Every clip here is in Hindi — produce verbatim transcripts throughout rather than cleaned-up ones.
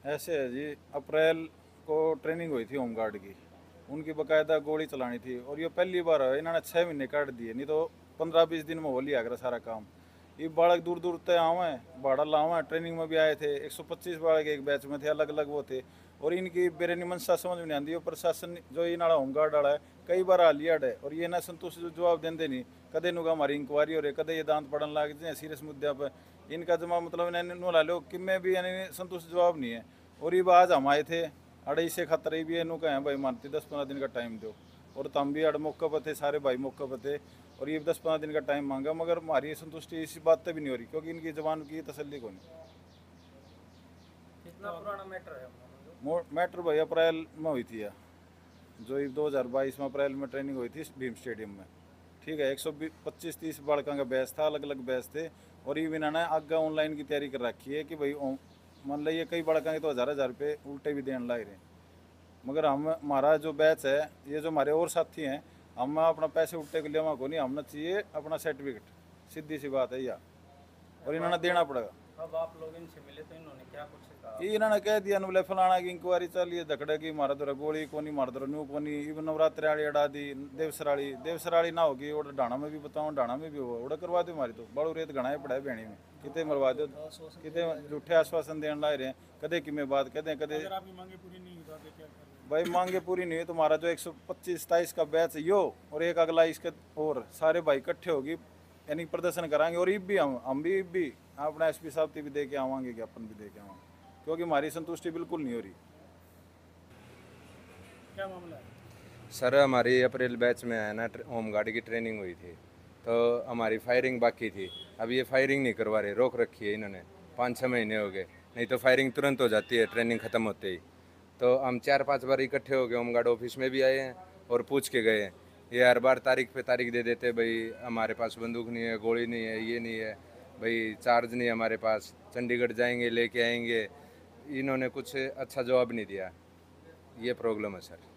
ऐसे है जी, अप्रैल को ट्रेनिंग हुई थी होमगार्ड की, उनकी बकायदा गोली चलानी थी और ये पहली बार है इन्होंने छः महीने काट दिए, नहीं तो पंद्रह बीस दिन में हो लिया अगर सारा काम। ये बालक दूर दूर तक आवे हैं, भाड़ा लावा हैं, ट्रेनिंग में भी आए थे, एक सौ पच्चीस बालक एक बैच में थे, अलग अलग वो थे। और इनकी बेरेनी मनसा समझ में नहीं आती, वो प्रशासन जो ये नाला होमगार्ड वाला है कई बार आ लिया है और ये ना संतुष्ट जो जवाब देंगे नहीं। कदे नुगा हमारी इंक्वायरी हो रही, कदे ये दांत पड़न लग जाए सीरियस मुद्दे पर, इनका जमा मतलब इन्हें ला लो कि मैं भी यानी संतुष्ट जवाब नहीं है। और ये आज हम आए थे अड़े इसे खतरे भी इनू कहें भाई मानती दस पंद्रह दिन का टाइम दो, और तम भी अड़ मौके पर थे, सारे भाई मौके पर थे, और ये दस पंद्रह दिन का टाइम मांगा, मगर हमारी संतुष्टि इसी बात पे भी नहीं हो रही क्योंकि इनकी जबान की तसल्ली को नहीं। कितना पुराना मैटर है? मैटर भाई अप्रैल में हुई थी, जो दो हज़ार बाईस में अप्रैल में ट्रेनिंग हुई थी भीम स्टेडियम में। ठीक है, एक सौ पच्चीस तीस बालकों का बैच था, अलग अलग बैच थे, और ये इन्होंने आगे ऑनलाइन की तैयारी कर रखी है कि भाई मान लीजिए कई बालकों के तो हज़ार हज़ार रुपये उल्टे भी देने लग रहे हैं। मगर हम हमारा जो बैच है, ये जो हमारे और साथी हैं, हम अपना पैसे उल्टे के लिए हमारे को नहीं, हमने चाहिए अपना सर्टिफिकेट, सीधी सी बात है यह, और इन्होंने देना पड़ेगा। अब आप लोग इनसे मिले तो इन्होंने क्या कुछ कहा? ये इन्होंने कह दिया बोले फलाना की इंक्वायरी चल रही है, झगड़े की, मारा दो गोली को नहीं, मार दो न्यू को नहीं, इवन नवरात्रि वाली अड़ा दी, देवसराली देवसराली ना होगी, और डाणा में भी बताऊँ, डाणा में भी हो ऑर्डर करवा दो हमारी तो बड़ू रेत घना पड़ा है बेणी में, कितने मरवा दो, कितने झूठे आश्वासन देने ला रहे हैं, कदे कि मैं बात कहते हैं, कदे भाई मांगे पूरी नहीं हुई तो हमारा जो एक सौ पच्चीस सताईस का बैच है यो, और एक अगला इसके, और सारे भाई इकट्ठे होगी यानी प्रदर्शन कराएंगे। और इब भी हम हम भी इब भी अपना एस पी साहब भी दे के आवाएंगे, ज्ञापन भी दे के आवाएंगे, क्योंकि हमारी संतुष्टि बिल्कुल नहीं हो रही। क्या मामला है सर? हमारी अप्रैल बैच में है ना होमगार्ड की ट्रेनिंग हुई थी, तो हमारी फायरिंग बाकी थी। अब ये फायरिंग नहीं करवा रहे, रोक रखी है इन्होंने, पाँच छः महीने हो गए, नहीं तो फायरिंग तुरंत हो जाती है ट्रेनिंग ख़त्म होते ही। तो हम चार पांच बार इकट्ठे हो गए, होमगार्ड ऑफिस में भी आए हैं और पूछ के गए हैं। ये हर बार तारीख पे तारीख दे देते, भाई हमारे पास बंदूक नहीं है, गोली नहीं है, ये नहीं है, भाई चार्ज नहीं है हमारे पास, चंडीगढ़ जाएंगे लेके आएंगे। इन्होंने कुछ अच्छा जवाब नहीं दिया, ये प्रॉब्लम है सर।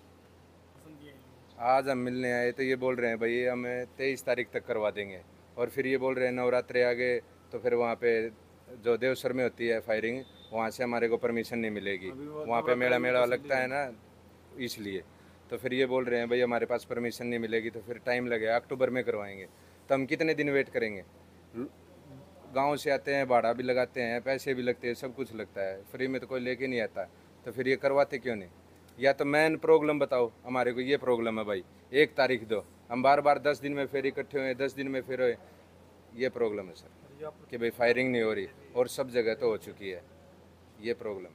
आज हम मिलने आए तो ये बोल रहे हैं भाई हमें तेईस तारीख तक करवा देंगे, और फिर ये बोल रहे हैं नवरात्रि आ गए तो फिर वहाँ पे जो देवसर में होती है फायरिंग, वहाँ से हमारे को परमिशन नहीं मिलेगी, वहाँ पे मेला मेला लगता है ना, इसलिए। तो फिर ये बोल रहे हैं भाई हमारे पास परमिशन नहीं मिलेगी, तो फिर टाइम लगेगा, अक्टूबर में करवाएंगे। तो हम कितने दिन वेट करेंगे? गांव से आते हैं, भाड़ा भी लगाते हैं, पैसे भी लगते हैं, सब कुछ लगता है, फ्री में तो कोई लेके नहीं आता, तो फिर ये करवाते क्यों नहीं? या तो मेन प्रॉब्लम बताओ हमारे को, ये प्रॉब्लम है भाई, एक तारीख दो, हम बार बार दस दिन में फिर इकट्ठे हुए, दस दिन में फिर हुए, ये प्रॉब्लम है सर कि भाई फायरिंग नहीं हो रही, और सब जगह तो हो चुकी है, ये प्रॉब्लम।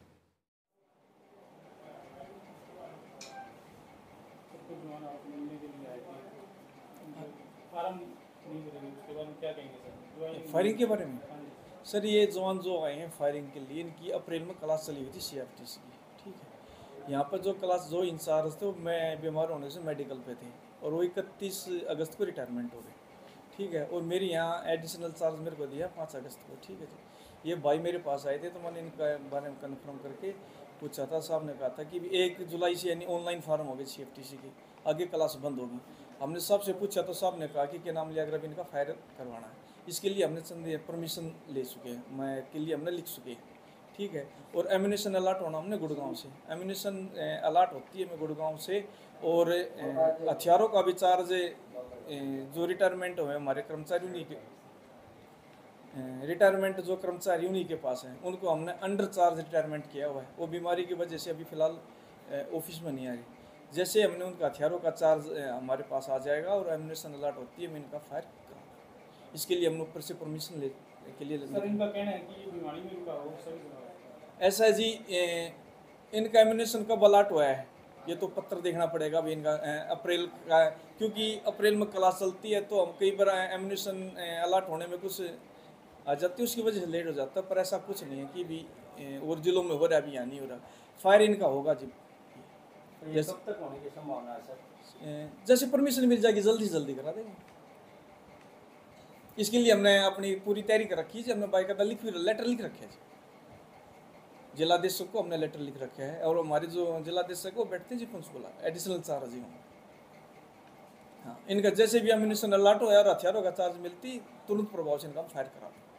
फायरिंग के बारे में सर, ये जवान जो आए हैं फायरिंग के लिए, इनकी अप्रैल में क्लास चली हुई थी सी एफ टी सी की। ठीक है, यहाँ पर जो क्लास जो इंचार्ज थे वो मैं बीमार होने से मेडिकल पे थे, और वो इकतीस अगस्त को रिटायरमेंट हो गए। ठीक है, और मेरे यहाँ एडिशनल चार्ज मेरे को दिया पाँच अगस्त को। ठीक है जी, ये भाई मेरे पास आए थे तो मैंने इनका बारे में कन्फर्म करके पूछा था। साहब ने कहा था कि एक जुलाई से यानी ऑनलाइन फार्म हो गई सी एफ टी सी की, आगे क्लास बंद होगी। हमने सबसे पूछा तो साहब ने कहा कि क्या नाम लिया, अगर अब इनका फायर करवाना है, इसके लिए हमने चंद परमिशन ले चुके हैं, मैं के लिए हमने लिख चुके हैं। ठीक है, और एम्यूनेशन अलाट होना हमने गुड़गांव से, एम्यूनेशन अलाट होती है मैं गुड़गांव से, और हथियारों का भी चार्ज जो रिटायरमेंट हुए हमारे कर्मचारी उन्हीं के, रिटायरमेंट जो कर्मचारी उन्हीं के पास हैं, उनको हमने अंडर चार्ज रिटायरमेंट किया हुआ है। वो बीमारी की वजह से अभी फ़िलहाल ऑफिस में नहीं आ रही। जैसे हमने उनका हथियारों का चार्ज हमारे पास आ जाएगा और एम्यूनेशन अलाट होती है, मैं इनका फायर करूँगा। इसके लिए हमने ऊपर से परमिशन ले के लिए सर, इनका कहना है कि ये बीमारी में इनका हो सही ऐसा है जी, इनका एम्यूनेशन कब अलाट हुआ है ये तो पत्र देखना पड़ेगा अभी इनका, अप्रैल का, क्योंकि अप्रैल में क्लास चलती है तो हम कई बार एम्यूनेशन अलाट होने में कुछ आ जाती है, उसकी वजह से लेट हो जाता है। पर ऐसा कुछ नहीं है कि भी और जिलों में हो रहा है, अभी यहाँ नहीं हो रहा। फायर इनका होगा जी। ये कब तक होने की संभावना है सर? जैसे परमिशन मिल जाएगी जल्दी से जल्दी करा देंगे। इसके लिए हमने अपनी पूरी तैयारी कर रखी है, हमने बाकायदा लिख लेटर लिख रखे हैं जिलाधीशक को, हमने लेटर लिख रखे हैं, और हमारे जो जिलाधीशक वो बैठते हैं जी पंचकुला, एडिशनल चार्ज जी होंगे। हाँ, इनका जैसे भी एम्यूनेशन अलाट हो या हथियारों का चार्ज मिलती तुरंत प्रभाव से इनका फायर करा